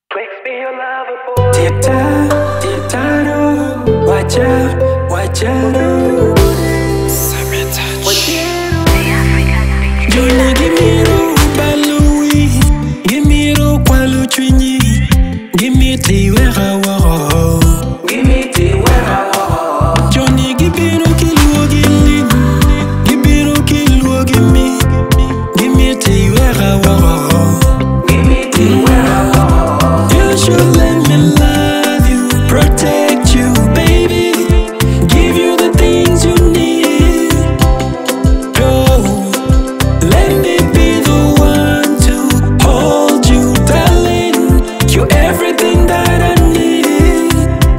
Clex be your lover boy. Titaro, watch out. Samie Touch. Johnny, give me ro balui, give me ro kwalu chwinyi, give me tea wera waro, Give me tea where I walk. Johnny, give me ro kilu gili, give me ro kilu give me tea wera waro. Give me tea where I walk. You should let me love you, protect you, baby, give you the things you need. Oh, let me be the one to hold you, darling. You're everything that I need.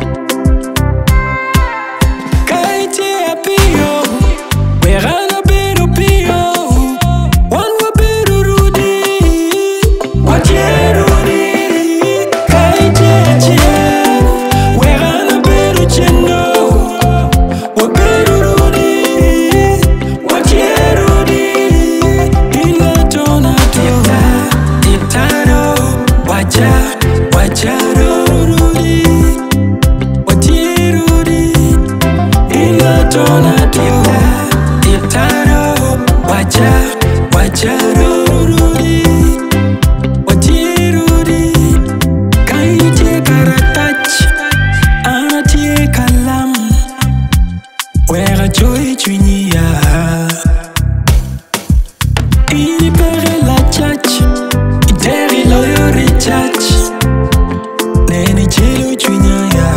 Kaite apio, werana bedo pio, one wa bedo Rudi, wache Rudi. Kaite achie, werana bedo chendo, wa bedo Rudi, wache Rudi. Ila tona titaro, wacha Rudi, wache Rudi. Ila tona titaro, wacha Rudi, wache Rudi. Kaite karatach, anatie kalam, wera joy chwinia. Ini pere la chach, iteri loyori chach, neni chelo chwinia ya.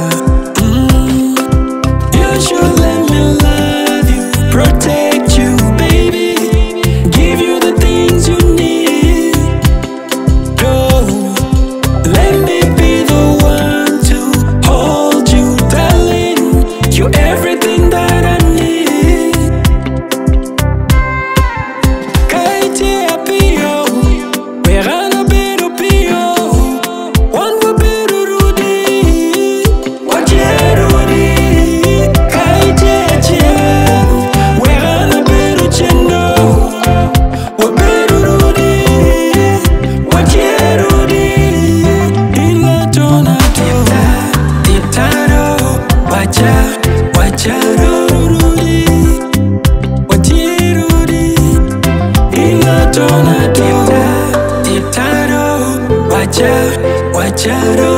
You should let me love you, protect you, baby, give you the things you need. Oh, let me be the one to hold you, darling. You're everything that I need. Kaite apio, werana bedo pio, one wa bedo Rudi, wache Rudi. Kaite achie, werana bedo chendo, wa bedo Rudi, wache Rudi. Ila tona titaro, wacha Rudi, wache Rudi. Ila tona titaro, wacha Rudi.